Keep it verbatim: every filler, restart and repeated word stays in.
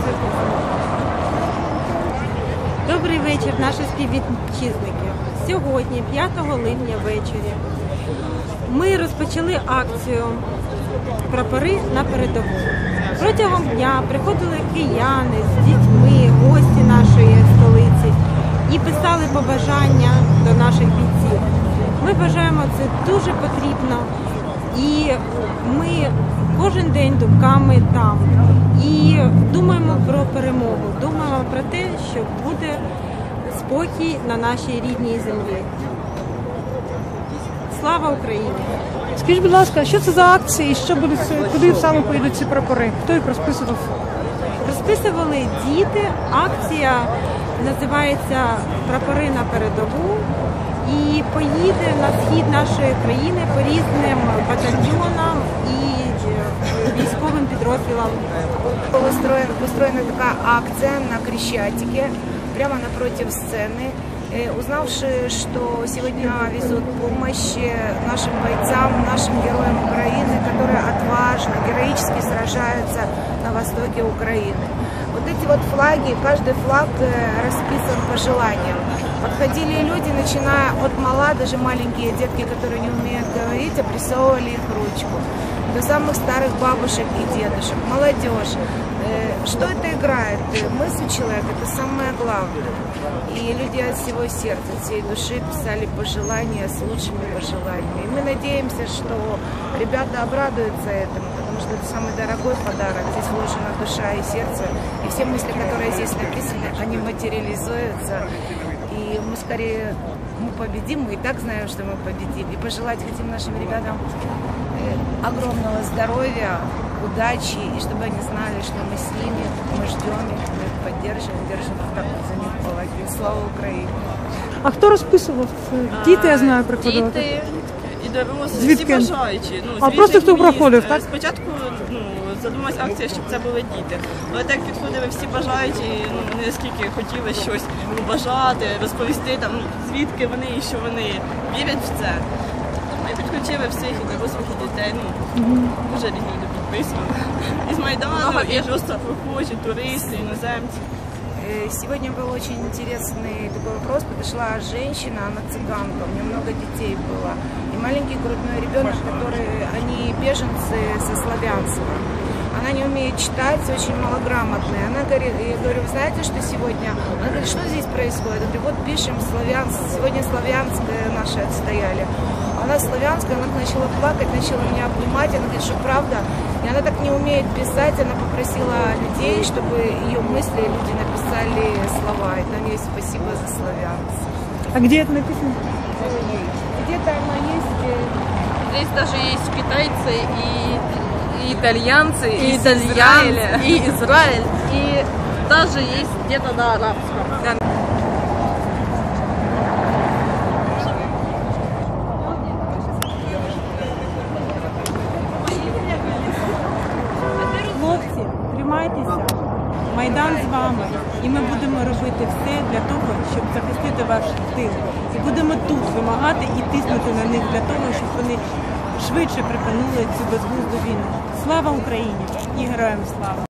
Добрий вечір, наші співвітчизники. Сьогодні, п'ятого липня ввечері, ми розпочали акцію «Прапори на передову». Протягом дня приходили кияни з дітьми, гості нашої столиці і писали побажання до наших бійців. Ми вважаємо, це дуже потрібно, і ми кожен день думками там. І думаємо про перемогу, думаємо про те, що буде спокій на нашій рідній землі. Слава Україні! Скажіть, будь ласка, що це за акції і що будуть, куди саме поїдуть ці прапори? Хто їх розписував? Розписували діти. Акція називається «Прапори на передову» і поїде на схід нашої країни по різним батальйонам і військовым підрозділам. Устроена, устроена такая акция на Крещатике, прямо напротив сцены. Узнавши, что сегодня везут помощь нашим бойцам, нашим героям Украины, которые отважно, героически сражаются на востоке Украины. Вот эти вот флаги, каждый флаг расписан по желаниям. Подходили люди, начиная от мала, даже маленькие детки, которые не умеют говорить, обрисовывали их ручку, до самых старых бабушек и дедушек, молодежь. Что это играет? Мысль человека – это самое главное. И люди от всего сердца, от всей души писали пожелания с лучшими пожеланиями. И мы надеемся, что ребята обрадуются этому, потому что это самый дорогой подарок. Здесь вложена душа и сердце. И все мысли, которые здесь написаны, они материализуются. И мы скорее мы победим, мы и так знаем, что мы победим. И пожелать хотим нашим ребятам огромного здоровья, удачи, и чтобы они знали, что мы с ними, мы ждем их, мы их поддерживаем, держим так за них кулаки. Слава Україні! А хто розписував? Діти, я знаю, приходили? Діти і дорослі, Звідки? всі бажаючі. Ну, а просто хто проходив, так? Спочатку ну, задумалась акція, щоб це були діти. Але так підходили всі бажаючі, ну, не скільки хотіли щось побажати, розповісти, там, звідки вони і що вони вірять в це. Ми підключили всіх і дорослих, і дітей. Ну, дуже різні люди підписували. Із Майдану, і просто проходять, туристи, іноземці. Сегодня был очень интересный такой вопрос. Подошла женщина, она цыганка, у нее много детей было. И маленький грудной ребенок, который, они беженцы со Славянска. Она не умеет читать, очень малограмотная. Она говорит, я говорю, вы знаете, что сегодня? Она говорит, что здесь происходит? Я говорю, вот пишем, Славянск, сегодня Славянское наши отстояли. Она славянская, она начала плакать, начала меня обнимать, она говорит, что правда. И она так не умеет писать, она попросила людей, чтобы ее мысли люди написали слова. И там есть «Спасибо за Славянск». А где это написано? Где-то она есть. Здесь даже есть китайцы и, и итальянцы, и, и Израиль, и Израиль, и даже есть где-то на арабском. Хлопці, тримайтеся, Майдан з вами, і ми будемо робити все для того, щоб захистити ваш тил. І будемо тут вимагати і тиснути на них для того, щоб вони швидше припинили цю безглузду війну. Слава Україні і героям слава!